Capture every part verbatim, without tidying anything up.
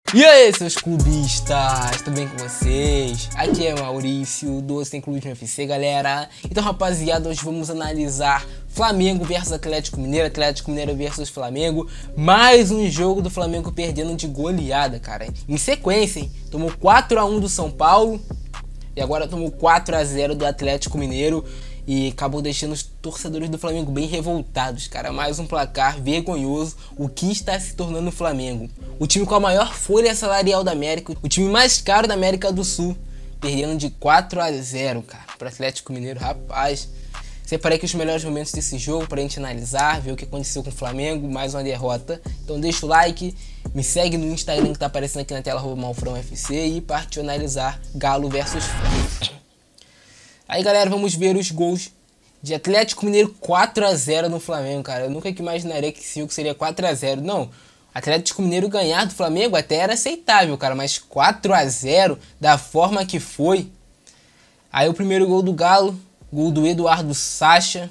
E aí, seus clubistas, tudo bem com vocês? Aqui é Maurício, do Sem Clubismo F C, galera. Então, rapaziada, hoje vamos analisar Flamengo versus Atlético Mineiro, Atlético Mineiro versus Flamengo. Mais um jogo do Flamengo perdendo de goleada, cara. Em sequência, hein? Tomou quatro a um do São Paulo e agora tomou quatro a zero do Atlético Mineiro. E acabou deixando os torcedores do Flamengo bem revoltados, cara. Mais um placar vergonhoso. O que está se tornando o Flamengo? O time com a maior folha salarial da América. O time mais caro da América do Sul. Perdendo de quatro a zero, cara. Para o Atlético Mineiro, rapaz. Separei aqui os melhores momentos desse jogo pra gente analisar. Ver o que aconteceu com o Flamengo. Mais uma derrota. Então deixa o like. Me segue no Instagram que tá aparecendo aqui na tela. arroba Malfrão F C. E partiu analisar Galo versus Flamengo. Aí, galera, vamos ver os gols de Atlético Mineiro quatro a zero no Flamengo, cara. Eu nunca que imaginaria que esse jogo seria quatro a zero. Não, Atlético Mineiro ganhar do Flamengo até era aceitável, cara. Mas quatro a zero da forma que foi. Aí o primeiro gol do Galo, gol do Eduardo Sacha.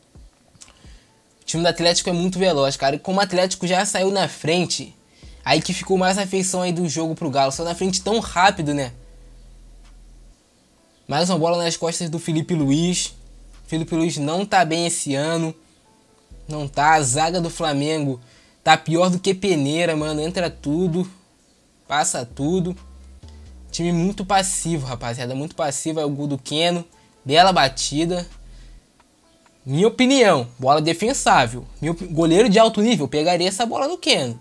O time do Atlético é muito veloz, cara. E como o Atlético já saiu na frente, aí que ficou mais a afeição aí do jogo pro Galo. Saiu na frente tão rápido, né? Mais uma bola nas costas do Felipe Luiz. Felipe Luiz não tá bem esse ano. Não tá. A zaga do Flamengo tá pior do que peneira, mano. Entra tudo. Passa tudo. Time muito passivo, rapaziada. Muito passivo. É o gol do Keno. Bela batida. Minha opinião. Bola defensável. Meu goleiro de alto nível pegaria essa bola do Keno.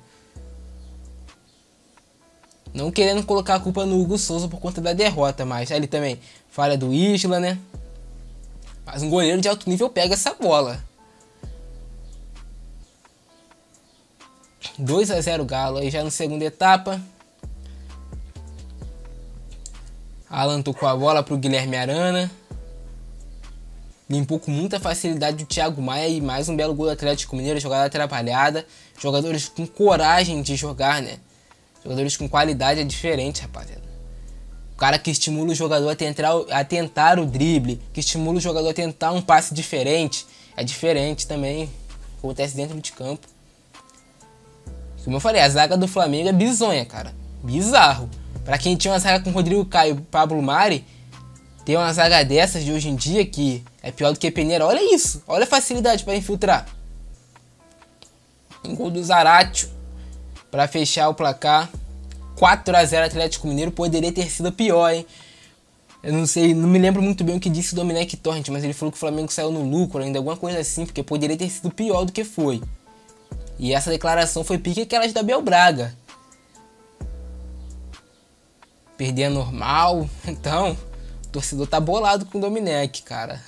Não querendo colocar a culpa no Hugo Souza por conta da derrota, mas ali também falha do Isla, né? Mas um goleiro de alto nível pega essa bola. dois a zero Galo aí já na segunda etapa. Alan tocou a bola pro Guilherme Arana. Limpou com muita facilidade o Thiago Maia e mais um belo gol do Atlético Mineiro, jogada atrapalhada. Jogadores com coragem de jogar, né? Jogadores com qualidade é diferente, rapaziada. O cara que estimula o jogador a tentar, a tentar o drible, que estimula o jogador a tentar um passe diferente, é diferente também. Acontece dentro de campo. Como eu falei, a zaga do Flamengo é bizonha, cara. Bizarro. Pra quem tinha uma zaga com Rodrigo Caio e Pablo Mari, ter uma zaga dessas de hoje em dia que é pior do que peneira. Olha isso. Olha a facilidade para infiltrar. Um gol do Zaratio para fechar o placar. quatro a zero Atlético Mineiro. Poderia ter sido pior, hein? Eu não sei, não me lembro muito bem o que disse o Domenech Torrent, mas ele falou que o Flamengo saiu no lucro, ainda alguma coisa assim, porque poderia ter sido pior do que foi. E essa declaração foi pique aquelas da Abel Braga. Perder é normal. Então, o torcedor tá bolado com o Domenech, cara.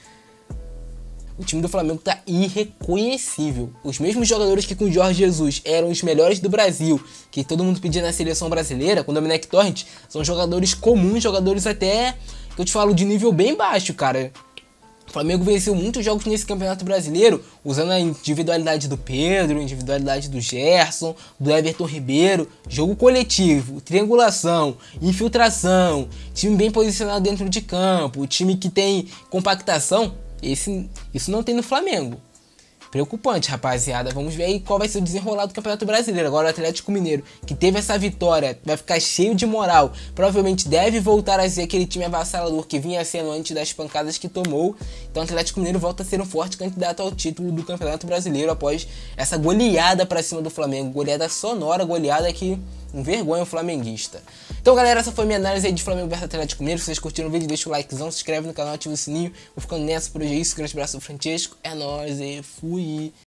O time do Flamengo tá irreconhecível. Os mesmos jogadores que com o Jorge Jesus eram os melhores do Brasil, que todo mundo pedia na seleção brasileira, com o Domenech Torrent, são jogadores comuns, jogadores até, que eu te falo, de nível bem baixo, cara. O Flamengo venceu muitos jogos nesse Campeonato Brasileiro, usando a individualidade do Pedro, a individualidade do Gerson, do Everton Ribeiro, jogo coletivo, triangulação, infiltração, time bem posicionado dentro de campo, time que tem compactação. Esse, isso não tem no Flamengo. Preocupante, rapaziada. Vamos ver aí qual vai ser o desenrolar do Campeonato Brasileiro. Agora o Atlético Mineiro, que teve essa vitória, vai ficar cheio de moral. Provavelmente deve voltar a ser aquele time avassalador que vinha sendo antes das pancadas que tomou. Então o Atlético Mineiro volta a ser um forte candidato ao título do Campeonato Brasileiro após essa goleada pra cima do Flamengo. Goleada sonora, goleada que envergonha o flamenguista. Então, galera, essa foi a minha análise aí de Flamengo versus Atlético Mineiro. Se vocês curtiram o vídeo, deixa o likezão, se inscreve no canal, ativa o sininho. Vou ficando nessa por hoje. É isso. Grande abraço do Francesco. É nóis e fui.